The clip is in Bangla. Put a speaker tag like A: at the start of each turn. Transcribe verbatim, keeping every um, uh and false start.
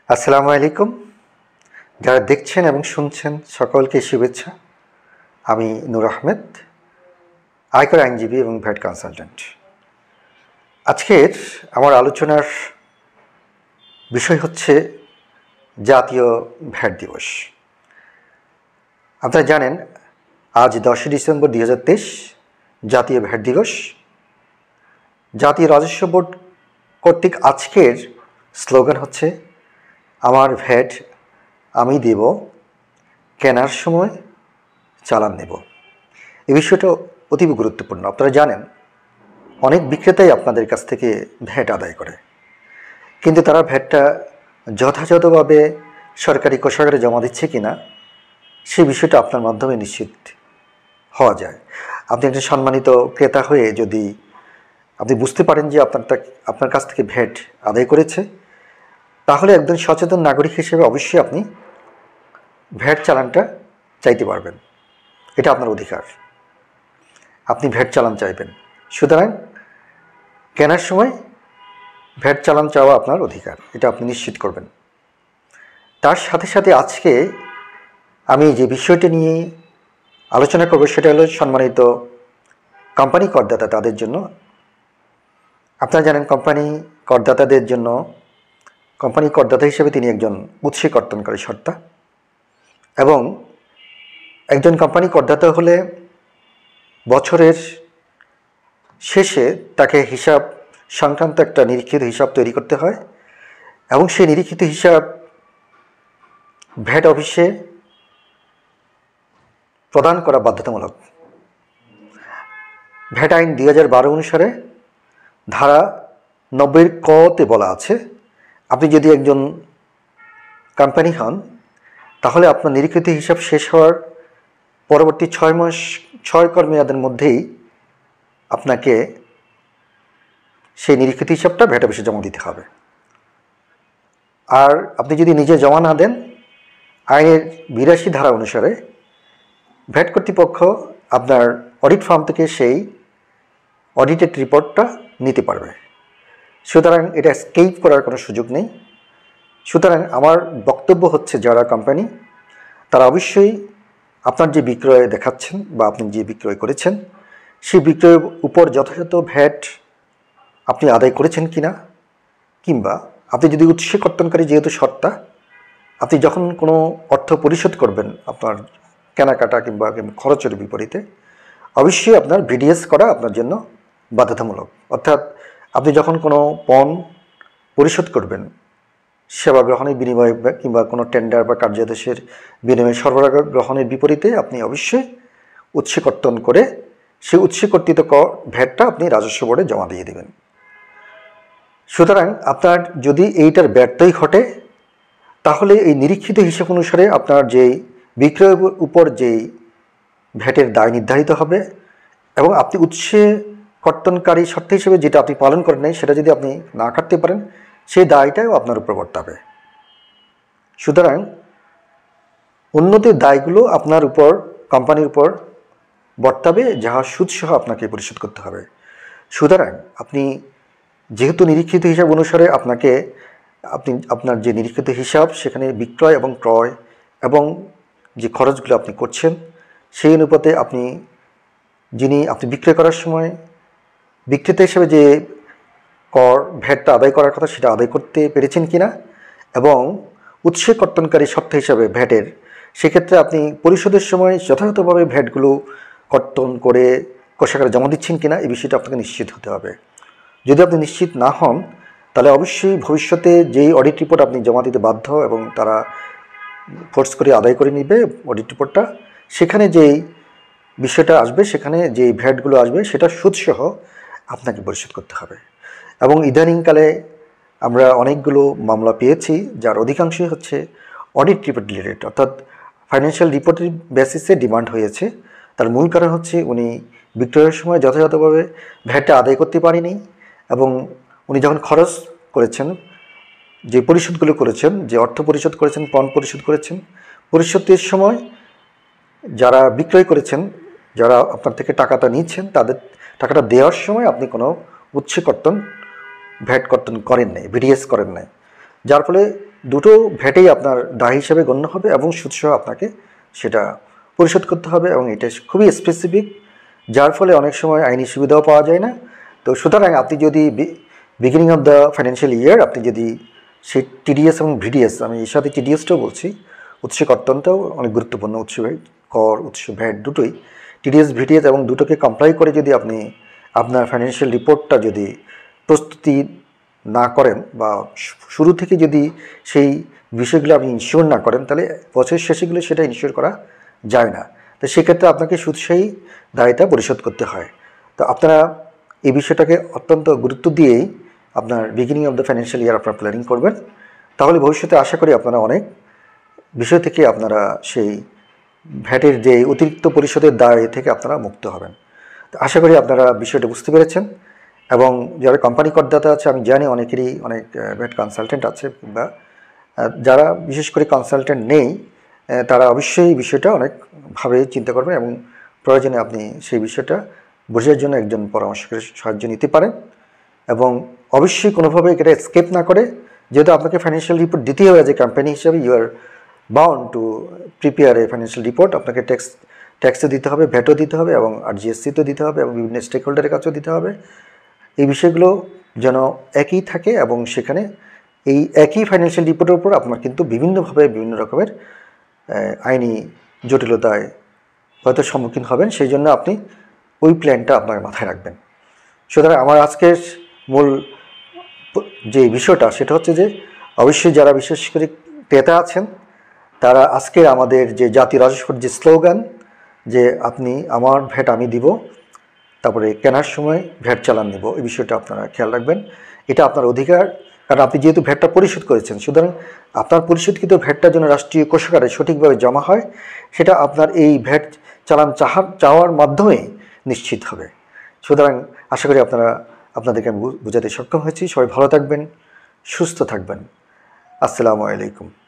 A: আসসালামু আলাইকুম। যারা দেখছেন এবং শুনছেন সকলকে শুভেচ্ছা। আমি নূর আহমেদ, আয়কর আইনজীবী এবং ভ্যাট কনসালটেন্ট। আজকের আমার আলোচনার বিষয় হচ্ছে জাতীয় ভ্যাট দিবস। আপনারা জানেন আজ দশই ডিসেম্বর দুই হাজার তেইশ জাতীয় ভ্যাট দিবস। জাতীয় রাজস্ব বোর্ড কর্তৃক আজকের স্লোগান হচ্ছে আমার ভ্যাট আমি দেব, কেনার সময় চালান নেব। এই বিষয়টা অতীব গুরুত্বপূর্ণ। আপনারা জানেন অনেক বিক্রেতাই আপনাদের কাছ থেকে ভ্যাট আদায় করে, কিন্তু তারা ভ্যাটটা যথাযথভাবে সরকারি কোষাগারে জমা দিচ্ছে কিনা সেই বিষয়টা আপনার মাধ্যমে নিশ্চিত হওয়া যায়। আপনি একটা সম্মানিত ক্রেতা হয়ে যদি আপনি বুঝতে পারেন যে আপনার আপনার কাছ থেকে ভ্যাট আদায় করেছে, তাহলে একজন সচেতন নাগরিক হিসেবে অবশ্যই আপনি ভ্যাট চালানটা চাইতে পারবেন। এটা আপনার অধিকার, আপনি ভ্যাট চালান চাইবেন। সুতরাং কেনার সময় ভ্যাট চালান চাওয়া আপনার অধিকার, এটা আপনি নিশ্চিত করবেন। তার সাথে সাথে আজকে আমি যে বিষয়টি নিয়ে আলোচনা করব সেটা হলো সম্মানিত কোম্পানি করদাতা তাদের জন্য। আপনারা জানেন কোম্পানি করদাতাদের জন্য কোম্পানি করদাতা হিসেবে তিনি একজন উৎসে কর্তনকারী সত্তা, এবং একজন কোম্পানি করদাতা হলে বছরের শেষে তাকে হিসাব সংক্রান্ত একটা নিরীক্ষিত হিসাব তৈরি করতে হয়, এবং সেই নিরীক্ষিত হিসাব ভ্যাট অফিসে প্রদান করা বাধ্যতামূলক। ভ্যাট আইন দুই হাজার বারো অনুসারে ধারা নব্বইয়ের কতে বলা আছে, আপনি যদি একজন কোম্পানি হন তাহলে আপনার নিরীক্ষিত হিসাব শেষ হওয়ার পরবর্তী ছয় মাস ছয় কর মেয়াদের মধ্যেই আপনাকে সেই নিরীক্ষিত হিসাবটা ভ্যাট অফিসে জমা দিতে হবে। আর আপনি যদি নিজে জমা না দেন, আইনের বিরাশি ধারা অনুসারে ভ্যাট কর্তৃপক্ষ আপনার অডিট ফার্ম থেকে সেই অডিটেড রিপোর্টটা নিতে পারবে। সুতরাং এটা স্কেপ করার কোনো সুযোগ নেই। সুতরাং আমার বক্তব্য হচ্ছে, যারা কোম্পানি তারা অবশ্যই আপনার যে বিক্রয় দেখাচ্ছেন বা আপনি যে বিক্রয় করেছেন সেই বিক্রয়ের উপর যথাযথ ভ্যাট আপনি আদায় করেছেন কিনা, কিংবা আপনি যদি উৎসে কর্তনকারী যেহেতু সত্তা, আপনি যখন কোনো অর্থ পরিশোধ করবেন আপনার কেনাকাটা কিংবা খরচের বিপরীতে, অবশ্যই আপনার ভিডিএস করা আপনার জন্য বাধ্যতামূলক। অর্থাৎ আপনি যখন কোনো পণ পরিশোধ করবেন সেবা গ্রহণের বিনিময়ে কিংবা কোনো টেন্ডার বা কার্যাদেশের বিনিময়ে সরবরাহ গ্রহণের বিপরীতে আপনি অবশ্যই উৎসে কর্তন করে সেই উৎসে কর্তৃত ভ্যাটটা আপনি রাজস্ব বোর্ডে জমা দিয়ে দেবেন। সুতরাং আপনার যদি এইটার ব্যর্থই ঘটে, তাহলে এই নিরীক্ষিত হিসাব অনুসারে আপনার যেই বিক্রয়ের উপর যেই ভ্যাটের দায় নির্ধারিত হবে, এবং আপনি উৎসে কর্তনকারী শর্ত হিসেবে যেটা আপনি পালন করেন নাই সেটা যদি আপনি না কাটতে পারেন, সেই দায়টাও আপনার উপর বর্তাবে। সুতরাং উন্নতির দায়গুলো আপনার উপর, কোম্পানির উপর বর্তাবে, যাহা সুদসহ আপনাকে পরিশোধ করতে হবে। সুতরাং আপনি যেহেতু নিরীক্ষিত হিসাব অনুসারে আপনাকে আপনি আপনার যে নিরীক্ষিত হিসাব সেখানে বিক্রয় এবং ক্রয় এবং যে খরচগুলো আপনি করছেন সেই অনুপাতে আপনি যিনি আপনি বিক্রয় করার সময় বিক্রেতা হিসেবে যে কর ভ্যাটটা আদায় করার কথা সেটা আদায় করতে পেরেছেন কিনা, এবং উৎসে কর্তনকারী সত্ত্ব হিসাবে ভ্যাটের সেক্ষেত্রে আপনি পরিশোধের সময় যথাযথভাবে ভ্যাটগুলো কর্তন করে কোষাগারে জমা দিচ্ছেন কিনা, এই বিষয়টা আপনাকে নিশ্চিত হতে হবে। যদি আপনি নিশ্চিত না হন, তাহলে অবশ্যই ভবিষ্যতে যেই অডিট রিপোর্ট আপনি জমা দিতে বাধ্য এবং তারা ফোর্স করে আদায় করে নেবে অডিট রিপোর্টটা, সেখানে যেই বিষয়টা আসবে, সেখানে যেই ভ্যাটগুলো আসবে সেটা সুদসহ আপনাকে পরিশোধ করতে হবে। এবং ইদানিংকালে আমরা অনেকগুলো মামলা পেয়েছি যার অধিকাংশই হচ্ছে অডিট রিপোর্ট রিলেটেড, অর্থাৎ ফাইন্যান্সিয়াল রিপোর্টের বেসিসে ডিমান্ড হয়েছে। তার মূল কারণ হচ্ছে উনি বিক্রয়ের সময় যথাযথভাবে ভ্যাটটা আদায় করতে পারেনি, এবং উনি যখন খরচ করেছেন, যে পরিশোধগুলো করেছেন, যে অর্থ পরিশোধ করেছেন, পণ পরিশোধ করেছেন, পরিশোধের সময় যারা বিক্রয় করেছেন, যারা আপনার থেকে টাকাটা নিচ্ছেন, তাদের টাকাটা দেওয়ার সময় আপনি কোনো উৎসে কর্তন ভ্যাট কর্তন করেন নাই, ভিডিএস করেন নাই, যার ফলে দুটো ভ্যাটেই আপনার দায় হিসাবে গণ্য হবে এবং সুদসহ আপনাকে সেটা পরিশোধ করতে হবে, এবং এটা খুবই স্পেসিফিক, যার ফলে অনেক সময় আইনি সুবিধাও পাওয়া যায় না। তো সুতরাং আপনি যদি beginning of the financial year আপনি যদি সেই টিডিএস এবং ভিডিএস, আমি এর সাথে টিডিএসটাও বলছি, উৎস কর্তনটাও অনেক গুরুত্বপূর্ণ, উৎস কর উৎস ভ্যাট দুটোই, টিডিএস ভিডিএস এবং দুটোকে কমপ্লাই করে যদি আপনি আপনার ফাইন্যান্সিয়াল রিপোর্টটা যদি প্রস্তুতি না করেন বা শুরু থেকে যদি সেই বিষয়গুলো আপনি ইনশিওর না করেন, তাহলে বছরের শেষেগুলো সেটা ইনশিওর করা যায় না। তো সেক্ষেত্রে আপনাকে সুদসহী দায়টা পরিশোধ করতে হয়। তো আপনারা এই বিষয়টাকে অত্যন্ত গুরুত্ব দিয়েই আপনার beginning of the financial year আপনারা প্ল্যানিং করবেন, তাহলে ভবিষ্যতে আশা করি আপনারা অনেক বিষয় থেকে আপনারা সেই ভ্যাটের যে অতিরিক্ত পরিশোধের দায় থেকে আপনারা মুক্ত হবেন। তো আশা করি আপনারা বিষয়টা বুঝতে পেরেছেন। এবং যারা কোম্পানি করদাতা আছে, আমি জানি অনেকেরই অনেক ভ্যাট কনসালটেন্ট আছে, কিংবা যারা বিশেষ করে কনসালটেন্ট নেই তারা অবশ্যই বিষয়টা অনেকভাবে চিন্তা করবেন, এবং প্রয়োজনে আপনি সেই বিষয়টা বোঝার জন্য একজন পরামর্শকের সাহায্য নিতে পারেন। এবং অবশ্যই কোনোভাবে এটা স্কেপ না করে, যেহেতু আপনাকে ফাইন্যান্সিয়াল রিপোর্ট দিতেই হবে, যে কোম্পানি হিসাবে you are bound to prepare a financial report, আপনাকে ট্যাক্স ট্যাক্সও দিতে হবে, ভ্যাটও দিতে হবে, এবং আর জিএসসিতেও দিতে হবে, এবং বিভিন্ন স্টেক হোল্ডারের কাছেও দিতে হবে। এই বিষয়গুলো যেন একই থাকে, এবং সেখানে এই একই ফাইন্যান্সিয়াল রিপোর্টের উপর আপনার কিন্তু বিভিন্নভাবে বিভিন্ন রকমের আইনি জটিলতায় হয়তো সম্মুখীন হবেন, সেই জন্য আপনি ওই প্ল্যানটা আপনার মাথায় রাখবেন। সুতরাং আমার আজকের মূল যে বিষয়টা সেটা হচ্ছে যে অবশ্যই যারা বিশেষ করে ক্রেতা আছেন তারা আজকে আমাদের যে জাতীয় রাজস্বর যে স্লোগান, যে আপনি আমার ভ্যাট আমি দিব, তারপরে কেনার সময় ভ্যাট চালান নেব, এই বিষয়টা আপনারা খেয়াল রাখবেন। এটা আপনার অধিকার, কারণ আপনি যেহেতু ভ্যাটটা পরিশোধ করেছেন, সুতরাং আপনার পরিশোধকৃত ভ্যাটটা যেন রাষ্ট্রীয় কোষাগারে সঠিকভাবে জমা হয়, সেটা আপনার এই ভ্যাট চালান চাহা চাওয়ার মাধ্যমে নিশ্চিত হবে। সুতরাং আশা করি আপনারা আপনাদেরকে আমি বোঝাতে সক্ষম হয়েছি। সবাই ভালো থাকবেন, সুস্থ থাকবেন। আসসালামু আলাইকুম।